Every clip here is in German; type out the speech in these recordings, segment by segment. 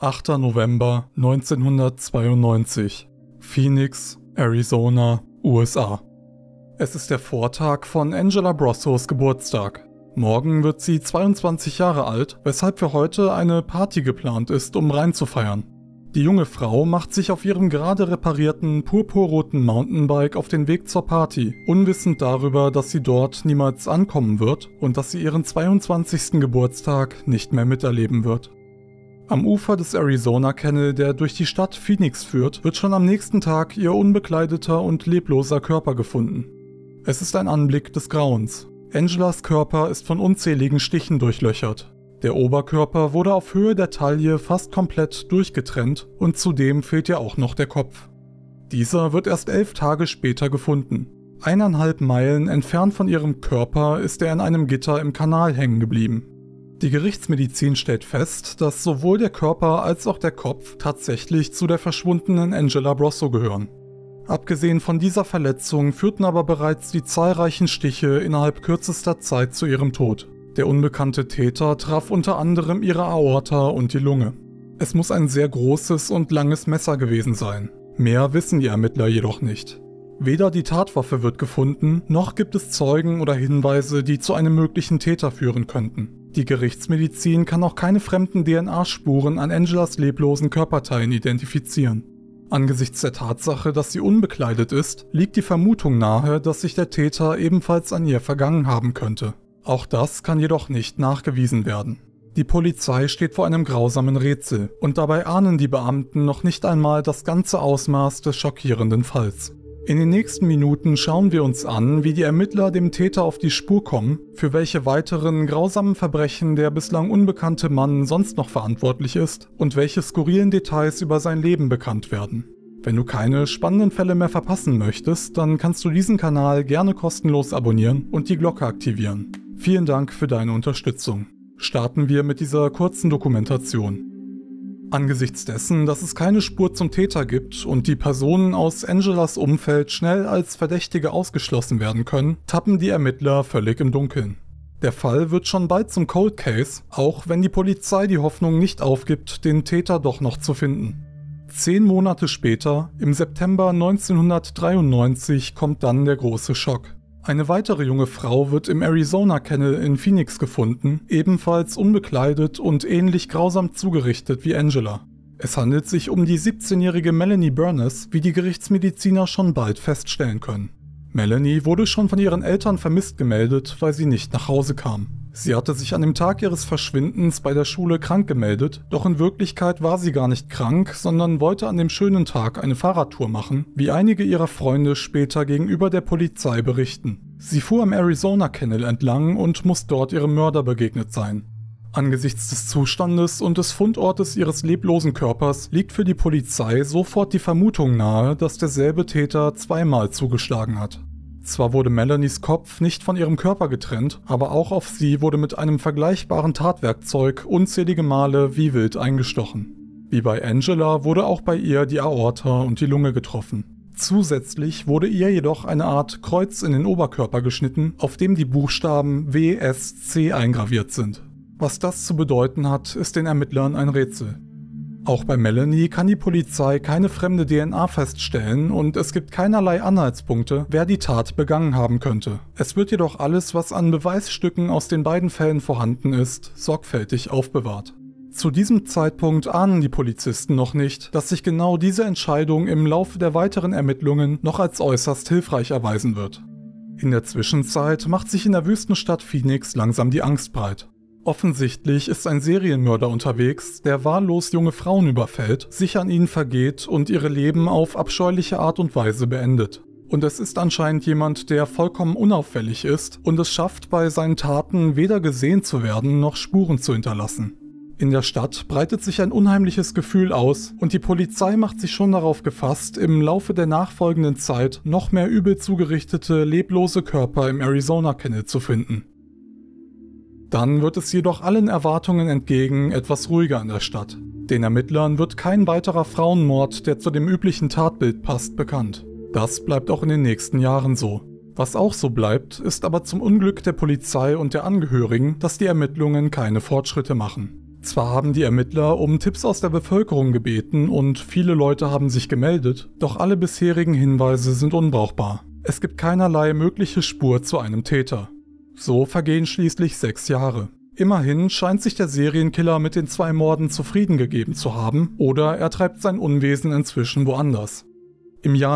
8. November 1992. Phoenix, Arizona, USA. Es ist der Vortag von Angela Brossos Geburtstag. Morgen wird sie 22 Jahre alt, weshalb für heute eine Party geplant ist, um reinzufeiern. Die junge Frau macht sich auf ihrem gerade reparierten, purpurroten Mountainbike auf den Weg zur Party, unwissend darüber, dass sie dort niemals ankommen wird und dass sie ihren 22. Geburtstag nicht mehr miterleben wird. Am Ufer des Arizona Canal, der durch die Stadt Phoenix führt, wird schon am nächsten Tag ihr unbekleideter und lebloser Körper gefunden. Es ist ein Anblick des Grauens. Angelas Körper ist von unzähligen Stichen durchlöchert. Der Oberkörper wurde auf Höhe der Taille fast komplett durchgetrennt und zudem fehlt ihr auch noch der Kopf. Dieser wird erst 11 Tage später gefunden. 1,5 Meilen entfernt von ihrem Körper ist er in einem Gitter im Kanal hängen geblieben. Die Gerichtsmedizin stellt fest, dass sowohl der Körper als auch der Kopf tatsächlich zu der verschwundenen Angela Brosso gehören. Abgesehen von dieser Verletzung führten aber bereits die zahlreichen Stiche innerhalb kürzester Zeit zu ihrem Tod. Der unbekannte Täter traf unter anderem ihre Aorta und die Lunge. Es muss ein sehr großes und langes Messer gewesen sein. Mehr wissen die Ermittler jedoch nicht. Weder die Tatwaffe wird gefunden, noch gibt es Zeugen oder Hinweise, die zu einem möglichen Täter führen könnten. Die Gerichtsmedizin kann auch keine fremden DNA-Spuren an Angelas leblosen Körperteilen identifizieren. Angesichts der Tatsache, dass sie unbekleidet ist, liegt die Vermutung nahe, dass sich der Täter ebenfalls an ihr vergangen haben könnte. Auch das kann jedoch nicht nachgewiesen werden. Die Polizei steht vor einem grausamen Rätsel und dabei ahnen die Beamten noch nicht einmal das ganze Ausmaß des schockierenden Falls. In den nächsten Minuten schauen wir uns an, wie die Ermittler dem Täter auf die Spur kommen, für welche weiteren grausamen Verbrechen der bislang unbekannte Mann sonst noch verantwortlich ist und welche skurrilen Details über sein Leben bekannt werden. Wenn du keine spannenden Fälle mehr verpassen möchtest, dann kannst du diesen Kanal gerne kostenlos abonnieren und die Glocke aktivieren. Vielen Dank für deine Unterstützung. Starten wir mit dieser kurzen Dokumentation. Angesichts dessen, dass es keine Spur zum Täter gibt und die Personen aus Angelas Umfeld schnell als Verdächtige ausgeschlossen werden können, tappen die Ermittler völlig im Dunkeln. Der Fall wird schon bald zum Cold Case, auch wenn die Polizei die Hoffnung nicht aufgibt, den Täter doch noch zu finden. 10 Monate später, im September 1993, kommt dann der große Schock. Eine weitere junge Frau wird im Arizona Canal in Phoenix gefunden, ebenfalls unbekleidet und ähnlich grausam zugerichtet wie Angela. Es handelt sich um die 17-jährige Melanie Burness, wie die Gerichtsmediziner schon bald feststellen können. Melanie wurde schon von ihren Eltern vermisst gemeldet, weil sie nicht nach Hause kam. Sie hatte sich an dem Tag ihres Verschwindens bei der Schule krank gemeldet, doch in Wirklichkeit war sie gar nicht krank, sondern wollte an dem schönen Tag eine Fahrradtour machen, wie einige ihrer Freunde später gegenüber der Polizei berichten. Sie fuhr am Arizona Canal entlang und muss dort ihrem Mörder begegnet sein. Angesichts des Zustandes und des Fundortes ihres leblosen Körpers liegt für die Polizei sofort die Vermutung nahe, dass derselbe Täter zweimal zugeschlagen hat. Zwar wurde Melanies Kopf nicht von ihrem Körper getrennt, aber auch auf sie wurde mit einem vergleichbaren Tatwerkzeug unzählige Male wie wild eingestochen. Wie bei Angela wurde auch bei ihr die Aorta und die Lunge getroffen. Zusätzlich wurde ihr jedoch eine Art Kreuz in den Oberkörper geschnitten, auf dem die Buchstaben WSC eingraviert sind. Was das zu bedeuten hat, ist den Ermittlern ein Rätsel. Auch bei Melanie kann die Polizei keine fremde DNA feststellen und es gibt keinerlei Anhaltspunkte, wer die Tat begangen haben könnte. Es wird jedoch alles, was an Beweisstücken aus den beiden Fällen vorhanden ist, sorgfältig aufbewahrt. Zu diesem Zeitpunkt ahnen die Polizisten noch nicht, dass sich genau diese Entscheidung im Laufe der weiteren Ermittlungen noch als äußerst hilfreich erweisen wird. In der Zwischenzeit macht sich in der Wüstenstadt Phoenix langsam die Angst breit. Offensichtlich ist ein Serienmörder unterwegs, der wahllos junge Frauen überfällt, sich an ihnen vergeht und ihre Leben auf abscheuliche Art und Weise beendet. Und es ist anscheinend jemand, der vollkommen unauffällig ist und es schafft, bei seinen Taten weder gesehen zu werden, noch Spuren zu hinterlassen. In der Stadt breitet sich ein unheimliches Gefühl aus und die Polizei macht sich schon darauf gefasst, im Laufe der nachfolgenden Zeit noch mehr übel zugerichtete, leblose Körper im Arizona Canal zu finden. Dann wird es jedoch allen Erwartungen entgegen etwas ruhiger in der Stadt. Den Ermittlern wird kein weiterer Frauenmord, der zu dem üblichen Tatbild passt, bekannt. Das bleibt auch in den nächsten Jahren so. Was auch so bleibt, ist aber zum Unglück der Polizei und der Angehörigen, dass die Ermittlungen keine Fortschritte machen. Zwar haben die Ermittler um Tipps aus der Bevölkerung gebeten und viele Leute haben sich gemeldet, doch alle bisherigen Hinweise sind unbrauchbar. Es gibt keinerlei mögliche Spur zu einem Täter. So vergehen schließlich 6 Jahre. Immerhin scheint sich der Serienkiller mit den 2 Morden zufrieden gegeben zu haben, oder er treibt sein Unwesen inzwischen woanders. Im Jahr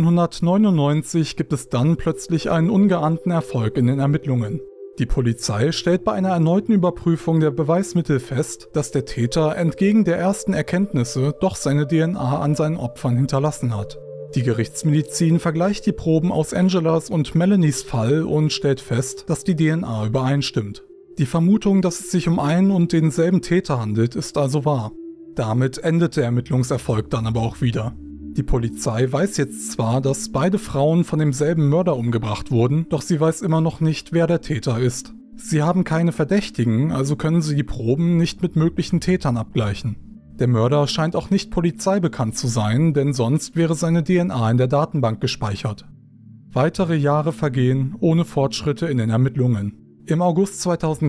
1999 gibt es dann plötzlich einen ungeahnten Erfolg in den Ermittlungen. Die Polizei stellt bei einer erneuten Überprüfung der Beweismittel fest, dass der Täter entgegen der ersten Erkenntnisse doch seine DNA an seinen Opfern hinterlassen hat. Die Gerichtsmedizin vergleicht die Proben aus Angelas und Melanies Fall und stellt fest, dass die DNA übereinstimmt. Die Vermutung, dass es sich um einen und denselben Täter handelt, ist also wahr. Damit endet der Ermittlungserfolg dann aber auch wieder. Die Polizei weiß jetzt zwar, dass beide Frauen von demselben Mörder umgebracht wurden, doch sie weiß immer noch nicht, wer der Täter ist. Sie haben keine Verdächtigen, also können sie die Proben nicht mit möglichen Tätern abgleichen. Der Mörder scheint auch nicht polizeibekannt zu sein, denn sonst wäre seine DNA in der Datenbank gespeichert. Weitere Jahre vergehen ohne Fortschritte in den Ermittlungen. Im August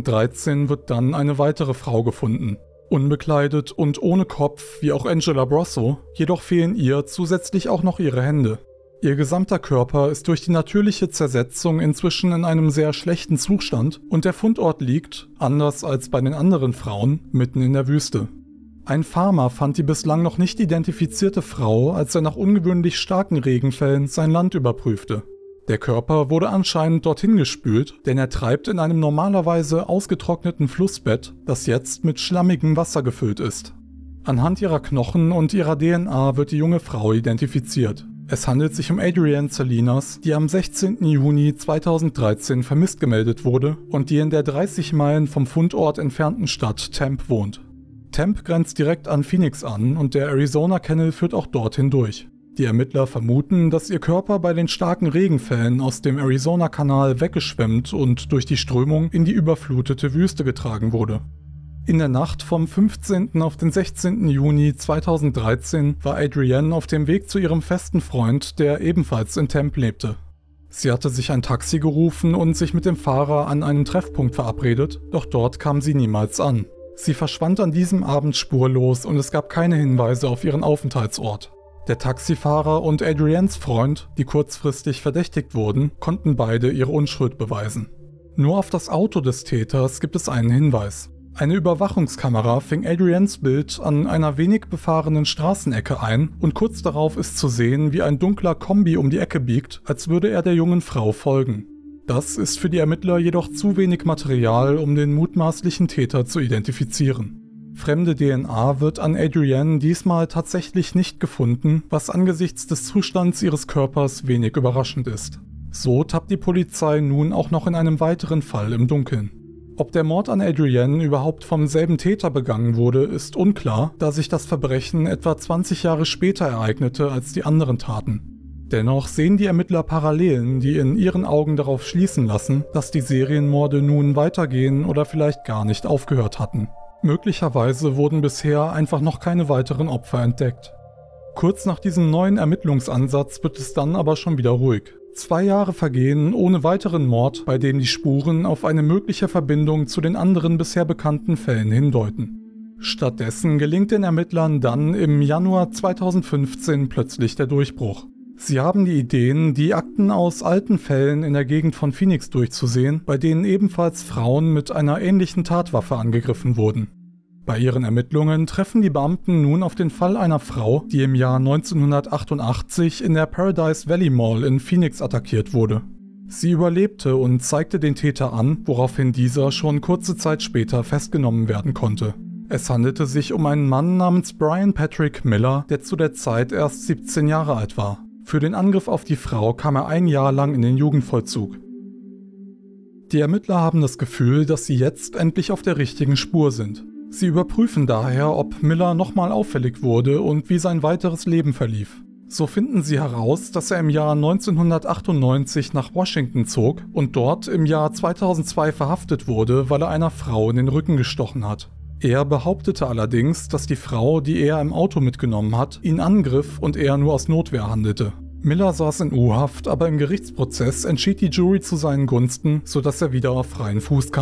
2013 wird dann eine weitere Frau gefunden. Unbekleidet und ohne Kopf, wie auch Angela Brosso, jedoch fehlen ihr zusätzlich auch noch ihre Hände. Ihr gesamter Körper ist durch die natürliche Zersetzung inzwischen in einem sehr schlechten Zustand und der Fundort liegt, anders als bei den anderen Frauen, mitten in der Wüste. Ein Farmer fand die bislang noch nicht identifizierte Frau, als er nach ungewöhnlich starken Regenfällen sein Land überprüfte. Der Körper wurde anscheinend dorthin gespült, denn er treibt in einem normalerweise ausgetrockneten Flussbett, das jetzt mit schlammigem Wasser gefüllt ist. Anhand ihrer Knochen und ihrer DNA wird die junge Frau identifiziert. Es handelt sich um Adrienne Salinas, die am 16. Juni 2013 vermisst gemeldet wurde und die in der 30 Meilen vom Fundort entfernten Stadt Tempe wohnt. Tempe grenzt direkt an Phoenix an und der Arizona Canal führt auch dorthin durch. Die Ermittler vermuten, dass ihr Körper bei den starken Regenfällen aus dem Arizona-Kanal weggeschwemmt und durch die Strömung in die überflutete Wüste getragen wurde. In der Nacht vom 15. auf den 16. Juni 2013 war Adrienne auf dem Weg zu ihrem festen Freund, der ebenfalls in Tempe lebte. Sie hatte sich ein Taxi gerufen und sich mit dem Fahrer an einem Treffpunkt verabredet, doch dort kam sie niemals an. Sie verschwand an diesem Abend spurlos und es gab keine Hinweise auf ihren Aufenthaltsort. Der Taxifahrer und Adriennes Freund, die kurzfristig verdächtigt wurden, konnten beide ihre Unschuld beweisen. Nur auf das Auto des Täters gibt es einen Hinweis. Eine Überwachungskamera fing Adriennes Bild an einer wenig befahrenen Straßenecke ein und kurz darauf ist zu sehen, wie ein dunkler Kombi um die Ecke biegt, als würde er der jungen Frau folgen. Das ist für die Ermittler jedoch zu wenig Material, um den mutmaßlichen Täter zu identifizieren. Fremde DNA wird an Adrienne diesmal tatsächlich nicht gefunden, was angesichts des Zustands ihres Körpers wenig überraschend ist. So tappt die Polizei nun auch noch in einem weiteren Fall im Dunkeln. Ob der Mord an Adrienne überhaupt vom selben Täter begangen wurde, ist unklar, da sich das Verbrechen etwa 20 Jahre später ereignete als die anderen Taten. Dennoch sehen die Ermittler Parallelen, die in ihren Augen darauf schließen lassen, dass die Serienmorde nun weitergehen oder vielleicht gar nicht aufgehört hatten. Möglicherweise wurden bisher einfach noch keine weiteren Opfer entdeckt. Kurz nach diesem neuen Ermittlungsansatz wird es dann aber schon wieder ruhig. 2 Jahre vergehen ohne weiteren Mord, bei dem die Spuren auf eine mögliche Verbindung zu den anderen bisher bekannten Fällen hindeuten. Stattdessen gelingt den Ermittlern dann im Januar 2015 plötzlich der Durchbruch. Sie haben die Ideen, die Akten aus alten Fällen in der Gegend von Phoenix durchzusehen, bei denen ebenfalls Frauen mit einer ähnlichen Tatwaffe angegriffen wurden. Bei ihren Ermittlungen treffen die Beamten nun auf den Fall einer Frau, die im Jahr 1988 in der Paradise Valley Mall in Phoenix attackiert wurde. Sie überlebte und zeigte den Täter an, woraufhin dieser schon kurze Zeit später festgenommen werden konnte. Es handelte sich um einen Mann namens Brian Patrick Miller, der zu der Zeit erst 17 Jahre alt war. Für den Angriff auf die Frau kam er 1 Jahr lang in den Jugendvollzug. Die Ermittler haben das Gefühl, dass sie jetzt endlich auf der richtigen Spur sind. Sie überprüfen daher, ob Miller nochmal auffällig wurde und wie sein weiteres Leben verlief. So finden sie heraus, dass er im Jahr 1998 nach Washington zog und dort im Jahr 2002 verhaftet wurde, weil er einer Frau in den Rücken gestochen hat. Er behauptete allerdings, dass die Frau, die er im Auto mitgenommen hat, ihn angriff und er nur aus Notwehr handelte. Miller saß in U-Haft, aber im Gerichtsprozess entschied die Jury zu seinen Gunsten, sodass er wieder auf freien Fuß kam.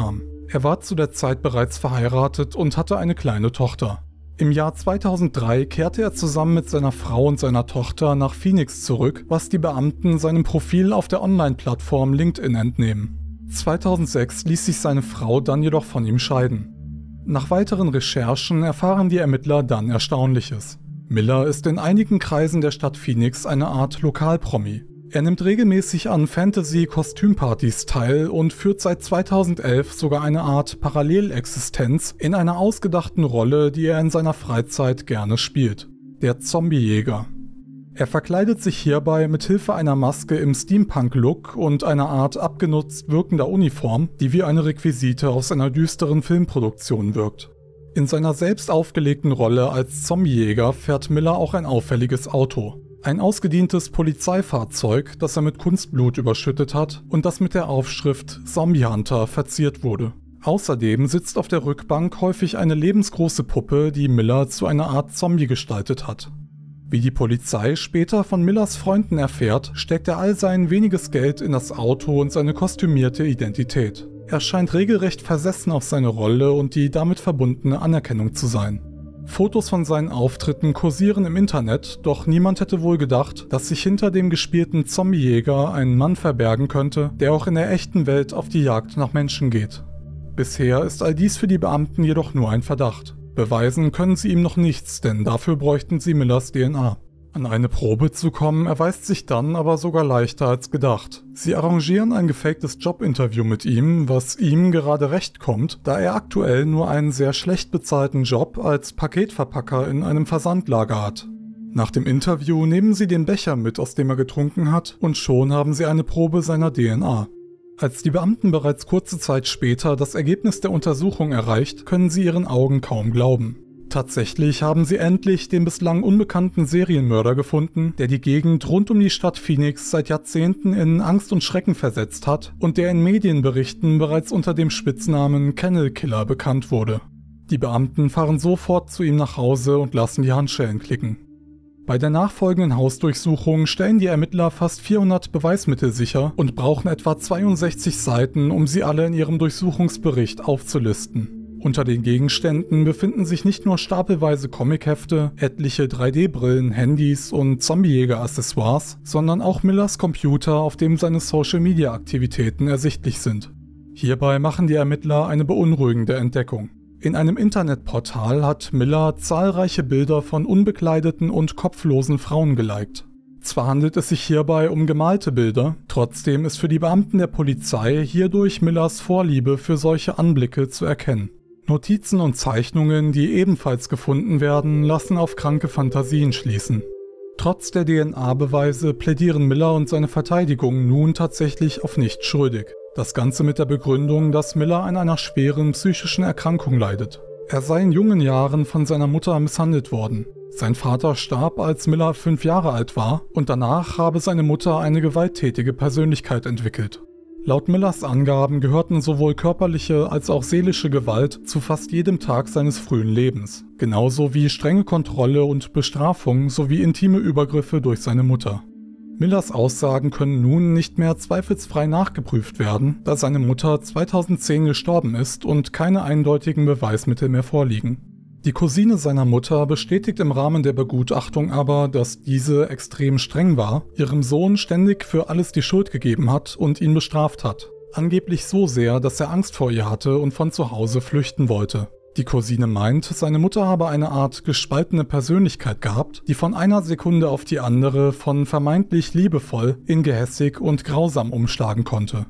Er war zu der Zeit bereits verheiratet und hatte eine kleine Tochter. Im Jahr 2003 kehrte er zusammen mit seiner Frau und seiner Tochter nach Phoenix zurück, was die Beamten seinem Profil auf der Online-Plattform LinkedIn entnehmen. 2006 ließ sich seine Frau dann jedoch von ihm scheiden. Nach weiteren Recherchen erfahren die Ermittler dann Erstaunliches. Miller ist in einigen Kreisen der Stadt Phoenix eine Art Lokalpromi. Er nimmt regelmäßig an Fantasy-Kostümpartys teil und führt seit 2011 sogar eine Art Parallelexistenz in einer ausgedachten Rolle, die er in seiner Freizeit gerne spielt: der Zombiejäger. Er verkleidet sich hierbei mit Hilfe einer Maske im Steampunk-Look und einer Art abgenutzt wirkender Uniform, die wie eine Requisite aus einer düsteren Filmproduktion wirkt. In seiner selbst aufgelegten Rolle als Zombiejäger fährt Miller auch ein auffälliges Auto. Ein ausgedientes Polizeifahrzeug, das er mit Kunstblut überschüttet hat und das mit der Aufschrift Zombie Hunter verziert wurde. Außerdem sitzt auf der Rückbank häufig eine lebensgroße Puppe, die Miller zu einer Art Zombie gestaltet hat. Wie die Polizei später von Millers Freunden erfährt, steckt er all sein weniges Geld in das Auto und seine kostümierte Identität. Er scheint regelrecht versessen auf seine Rolle und die damit verbundene Anerkennung zu sein. Fotos von seinen Auftritten kursieren im Internet, doch niemand hätte wohl gedacht, dass sich hinter dem gespielten Zombiejäger ein Mann verbergen könnte, der auch in der echten Welt auf die Jagd nach Menschen geht. Bisher ist all dies für die Beamten jedoch nur ein Verdacht. Beweisen können sie ihm noch nichts, denn dafür bräuchten sie Millers DNA. An eine Probe zu kommen, erweist sich dann aber sogar leichter als gedacht. Sie arrangieren ein gefaktes Jobinterview mit ihm, was ihm gerade recht kommt, da er aktuell nur einen sehr schlecht bezahlten Job als Paketverpacker in einem Versandlager hat. Nach dem Interview nehmen sie den Becher mit, aus dem er getrunken hat, und schon haben sie eine Probe seiner DNA. Als die Beamten bereits kurze Zeit später das Ergebnis der Untersuchung erreicht, können sie ihren Augen kaum glauben. Tatsächlich haben sie endlich den bislang unbekannten Serienmörder gefunden, der die Gegend rund um die Stadt Phoenix seit Jahrzehnten in Angst und Schrecken versetzt hat und der in Medienberichten bereits unter dem Spitznamen Kennel Killer bekannt wurde. Die Beamten fahren sofort zu ihm nach Hause und lassen die Handschellen klicken. Bei der nachfolgenden Hausdurchsuchung stellen die Ermittler fast 400 Beweismittel sicher und brauchen etwa 62 Seiten, um sie alle in ihrem Durchsuchungsbericht aufzulisten. Unter den Gegenständen befinden sich nicht nur stapelweise Comichefte, etliche 3D-Brillen, Handys und Zombiejäger-Accessoires, sondern auch Millers Computer, auf dem seine Social-Media-Aktivitäten ersichtlich sind. Hierbei machen die Ermittler eine beunruhigende Entdeckung. In einem Internetportal hat Miller zahlreiche Bilder von unbekleideten und kopflosen Frauen geliked. Zwar handelt es sich hierbei um gemalte Bilder, trotzdem ist für die Beamten der Polizei hierdurch Millers Vorliebe für solche Anblicke zu erkennen. Notizen und Zeichnungen, die ebenfalls gefunden werden, lassen auf kranke Fantasien schließen. Trotz der DNA-Beweise plädieren Miller und seine Verteidigung nun tatsächlich auf nicht schuldig. Das Ganze mit der Begründung, dass Miller an einer schweren psychischen Erkrankung leidet. Er sei in jungen Jahren von seiner Mutter misshandelt worden. Sein Vater starb, als Miller 5 Jahre alt war, und danach habe seine Mutter eine gewalttätige Persönlichkeit entwickelt. Laut Millers Angaben gehörten sowohl körperliche als auch seelische Gewalt zu fast jedem Tag seines frühen Lebens, genauso wie strenge Kontrolle und Bestrafung sowie intime Übergriffe durch seine Mutter. Millers Aussagen können nun nicht mehr zweifelsfrei nachgeprüft werden, da seine Mutter 2010 gestorben ist und keine eindeutigen Beweismittel mehr vorliegen. Die Cousine seiner Mutter bestätigt im Rahmen der Begutachtung aber, dass diese extrem streng war, ihrem Sohn ständig für alles die Schuld gegeben hat und ihn bestraft hat. Angeblich so sehr, dass er Angst vor ihr hatte und von zu Hause flüchten wollte. Die Cousine meint, seine Mutter habe eine Art gespaltene Persönlichkeit gehabt, die von einer Sekunde auf die andere von vermeintlich liebevoll in gehässig und grausam umschlagen konnte.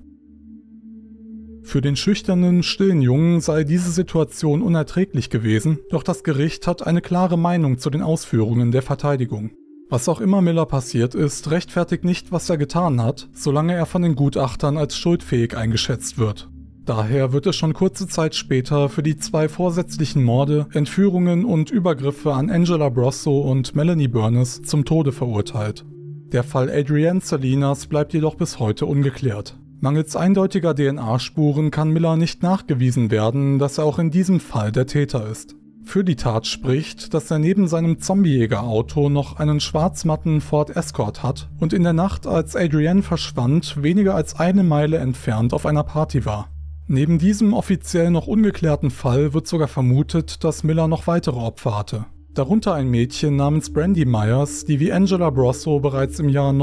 Für den schüchternen, stillen Jungen sei diese Situation unerträglich gewesen, doch das Gericht hat eine klare Meinung zu den Ausführungen der Verteidigung. Was auch immer Miller passiert ist, rechtfertigt nicht, was er getan hat, solange er von den Gutachtern als schuldfähig eingeschätzt wird. Daher wird er schon kurze Zeit später für die 2 vorsätzlichen Morde, Entführungen und Übergriffe an Angela Brosso und Melanie Burness zum Tode verurteilt. Der Fall Adrienne Salinas bleibt jedoch bis heute ungeklärt. Mangels eindeutiger DNA-Spuren kann Miller nicht nachgewiesen werden, dass er auch in diesem Fall der Täter ist. Für die Tat spricht, dass er neben seinem Zombiejäger-Auto noch einen schwarzmatten Ford Escort hat und in der Nacht, als Adrienne verschwand, weniger als 1 Meile entfernt auf einer Party war. Neben diesem offiziell noch ungeklärten Fall wird sogar vermutet, dass Miller noch weitere Opfer hatte. Darunter ein Mädchen namens Brandy Myers, die wie Angela Brosso bereits im Jahr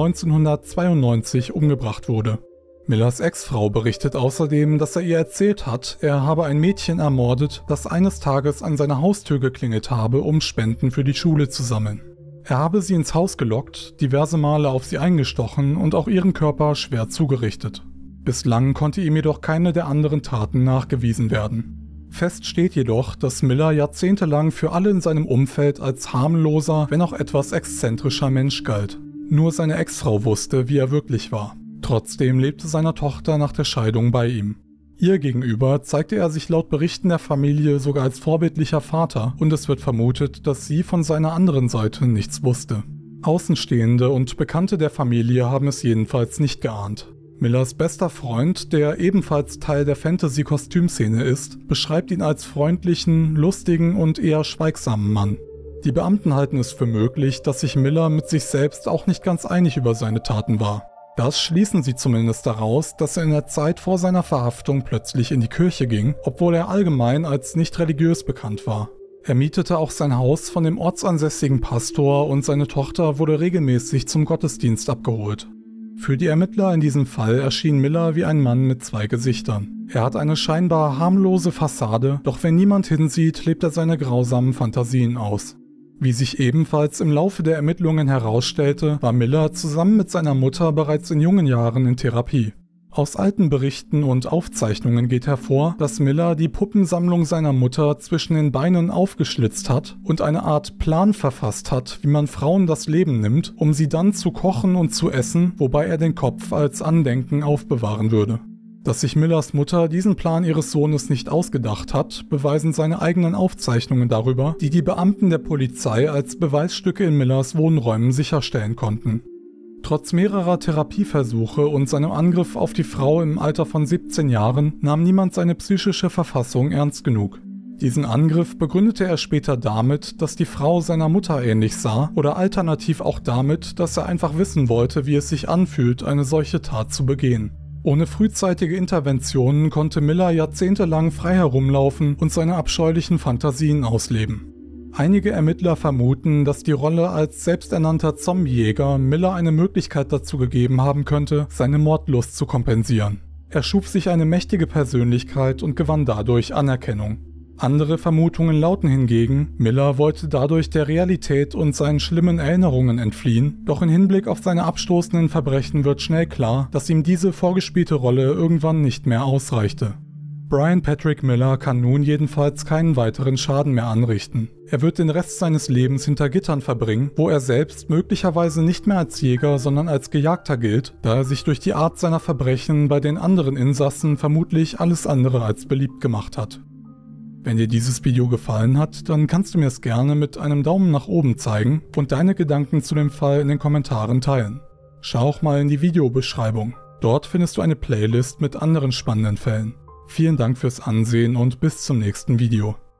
1992 umgebracht wurde. Millers Ex-Frau berichtet außerdem, dass er ihr erzählt hat, er habe ein Mädchen ermordet, das eines Tages an seiner Haustür geklingelt habe, um Spenden für die Schule zu sammeln. Er habe sie ins Haus gelockt, diverse Male auf sie eingestochen und auch ihren Körper schwer zugerichtet. Bislang konnte ihm jedoch keine der anderen Taten nachgewiesen werden. Fest steht jedoch, dass Miller jahrzehntelang für alle in seinem Umfeld als harmloser, wenn auch etwas exzentrischer Mensch galt. Nur seine Ex-Frau wusste, wie er wirklich war. Trotzdem lebte seine Tochter nach der Scheidung bei ihm. Ihr gegenüber zeigte er sich laut Berichten der Familie sogar als vorbildlicher Vater und es wird vermutet, dass sie von seiner anderen Seite nichts wusste. Außenstehende und Bekannte der Familie haben es jedenfalls nicht geahnt. Millers bester Freund, der ebenfalls Teil der Fantasy-Kostümszene ist, beschreibt ihn als freundlichen, lustigen und eher schweigsamen Mann. Die Beamten halten es für möglich, dass sich Miller mit sich selbst auch nicht ganz einig über seine Taten war. Das schließen sie zumindest daraus, dass er in der Zeit vor seiner Verhaftung plötzlich in die Kirche ging, obwohl er allgemein als nicht religiös bekannt war. Er mietete auch sein Haus von dem ortsansässigen Pastor und seine Tochter wurde regelmäßig zum Gottesdienst abgeholt. Für die Ermittler in diesem Fall erschien Miller wie ein Mann mit zwei Gesichtern. Er hat eine scheinbar harmlose Fassade, doch wenn niemand hinsieht, lebt er seine grausamen Fantasien aus. Wie sich ebenfalls im Laufe der Ermittlungen herausstellte, war Miller zusammen mit seiner Mutter bereits in jungen Jahren in Therapie. Aus alten Berichten und Aufzeichnungen geht hervor, dass Miller die Puppensammlung seiner Mutter zwischen den Beinen aufgeschlitzt hat und eine Art Plan verfasst hat, wie man Frauen das Leben nimmt, um sie dann zu kochen und zu essen, wobei er den Kopf als Andenken aufbewahren würde. Dass sich Millers Mutter diesen Plan ihres Sohnes nicht ausgedacht hat, beweisen seine eigenen Aufzeichnungen darüber, die die Beamten der Polizei als Beweisstücke in Millers Wohnräumen sicherstellen konnten. Trotz mehrerer Therapieversuche und seinem Angriff auf die Frau im Alter von 17 Jahren nahm niemand seine psychische Verfassung ernst genug. Diesen Angriff begründete er später damit, dass die Frau seiner Mutter ähnlich sah oder alternativ auch damit, dass er einfach wissen wollte, wie es sich anfühlt, eine solche Tat zu begehen. Ohne frühzeitige Interventionen konnte Miller jahrzehntelang frei herumlaufen und seine abscheulichen Fantasien ausleben. Einige Ermittler vermuten, dass die Rolle als selbsternannter Zombiejäger Miller eine Möglichkeit dazu gegeben haben könnte, seine Mordlust zu kompensieren. Er schuf sich eine mächtige Persönlichkeit und gewann dadurch Anerkennung. Andere Vermutungen lauten hingegen, Miller wollte dadurch der Realität und seinen schlimmen Erinnerungen entfliehen, doch im Hinblick auf seine abstoßenden Verbrechen wird schnell klar, dass ihm diese vorgespielte Rolle irgendwann nicht mehr ausreichte. Brian Patrick Miller kann nun jedenfalls keinen weiteren Schaden mehr anrichten. Er wird den Rest seines Lebens hinter Gittern verbringen, wo er selbst möglicherweise nicht mehr als Jäger, sondern als Gejagter gilt, da er sich durch die Art seiner Verbrechen bei den anderen Insassen vermutlich alles andere als beliebt gemacht hat. Wenn dir dieses Video gefallen hat, dann kannst du mir es gerne mit einem Daumen nach oben zeigen und deine Gedanken zu dem Fall in den Kommentaren teilen. Schau auch mal in die Videobeschreibung. Dort findest du eine Playlist mit anderen spannenden Fällen. Vielen Dank fürs Ansehen und bis zum nächsten Video.